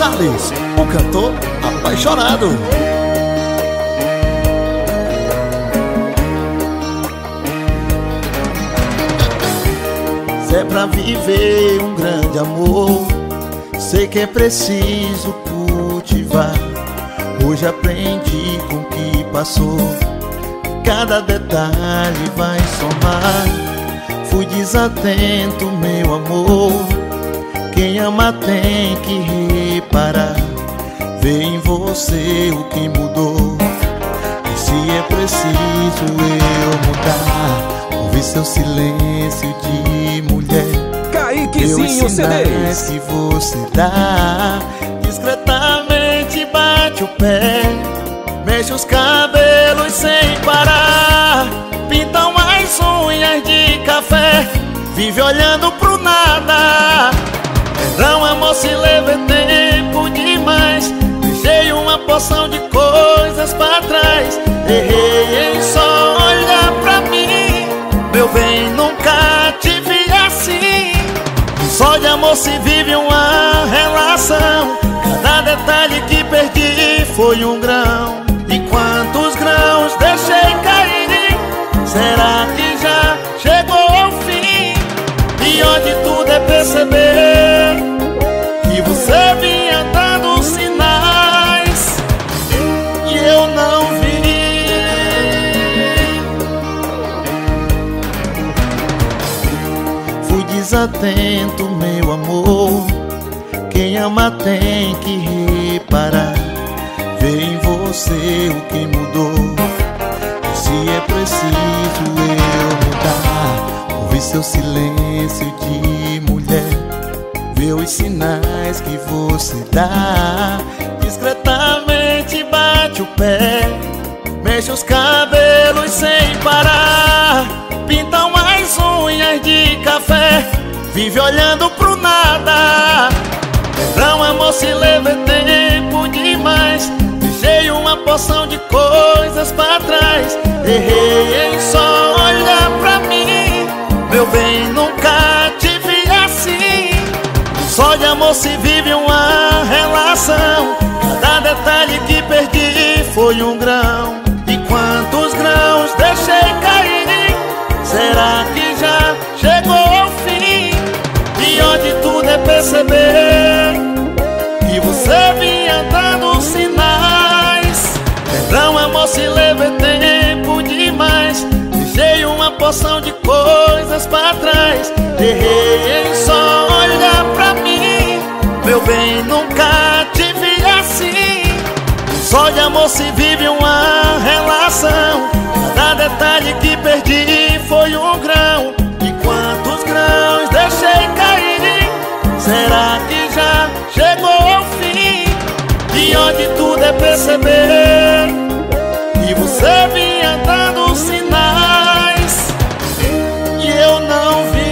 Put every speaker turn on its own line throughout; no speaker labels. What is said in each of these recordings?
Salles, o cantor apaixonado. Se é pra viver um grande amor, sei que é preciso cultivar. Hoje aprendi com o que passou, cada detalhe vai somar. Fui desatento, meu amor, quem ama tem que reparar. Vê em você o que mudou, e se é preciso eu mudar, ouvir seu silêncio de mulher.
Kaiquezinho CDs
que você dá, discretamente bate o pé, mexe os cabelos sem parar, pintam as unhas de café, vive olhando pro nada. Perdão, amor, se leva tempo demais, deixei uma porção de coisas pra trás. Errei em só olhar pra mim, meu bem, nunca te vi assim. Só de amor se vive uma relação, cada detalhe que perdi foi um grão. E quantos grãos deixei cair, será que já chegou ao fim? Pior de tudo é perceber que você vinha dando sinais e eu não vi. Fui desatento, meu amor, quem ama tem que reparar. Vê em você o que mudou, e se é preciso eu mudar, ouvir seu silêncio de mulher. Vê os sinais que você dá, discretamente bate o pé, mexe os cabelos sem parar, pintam as unhas de café, vive olhando pro nada. Perdão, amor, se leva tempo demais, deixei uma porção de coisas pra trás. Errei em só olhar pra mim, meu bem, nunca te vi assim. Só de amor se vive uma relação, cada detalhe que perdi foi um grão. E quantos grãos deixei cair, será que já chegou ao fim? Pior de tudo é perceber que você vinha dando sinais. Perdão, amor, se leva tempo demais, deixei uma porção de coisas pra trás. Errei em só olhar pra mim, meu bem, nunca te vi assim. Só de amor se vive uma relação, cada detalhe que perdi foi um grão. E quantos grãos deixei cair, será que já chegou ao fim? Pior de tudo é perceber que você vinha dando sinais e eu não vi.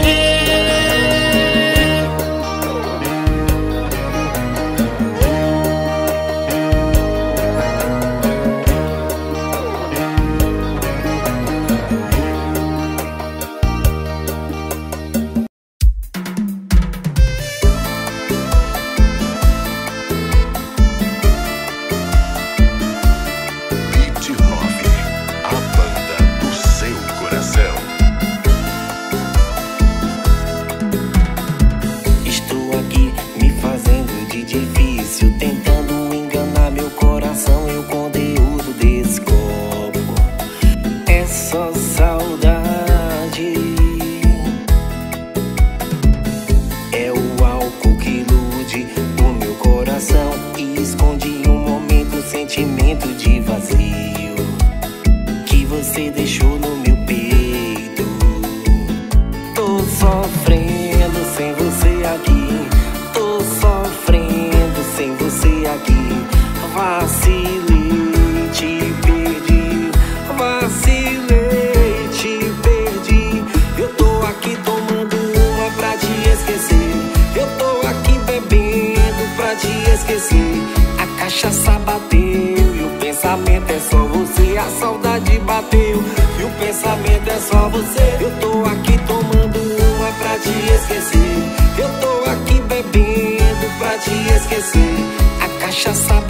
A cachaça bateu e o pensamento é só você. A saudade bateu e o pensamento é só você. Eu tô aqui tomando uma pra te esquecer. Eu tô aqui bebendo pra te esquecer.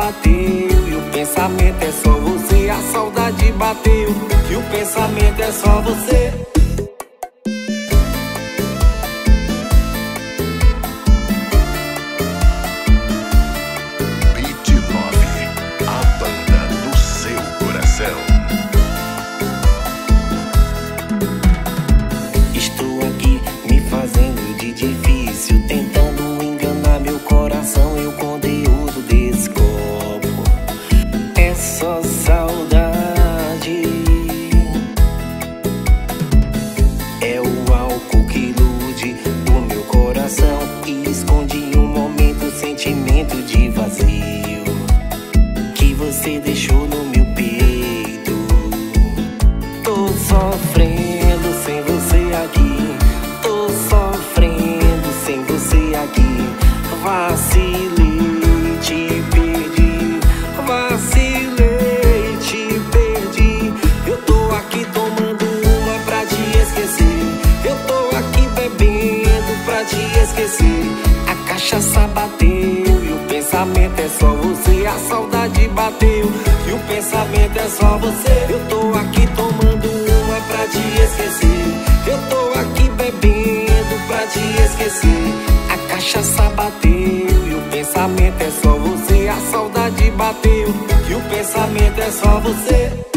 bateu e o pensamento é só você. A saudade bateu e o pensamento é só você.
Estou aqui me fazendo de difícil, tentando enganar meu coração e o conteúdo desse copo é só saudade. É o álcool que ilude o meu coração e esconde em um momento o sentimento de vazio que você deixou no meu peito. Tô sofrendo sem você aqui, tô sofrendo sem você aqui. Vacilei, te perdi, vacilei, te perdi. Eu tô aqui tomando uma pra te esquecer, eu tô aqui bebendo pra te esquecer. A cachaça bateu e o pensamento é só você. A saudade bateu e o pensamento é só você. Eu tô aqui tomando uma pra te esquecer, eu tô aqui bebendo pra te esquecer. A cachaça bateu e o pensamento é só você. A saudade bateu e o pensamento é só você.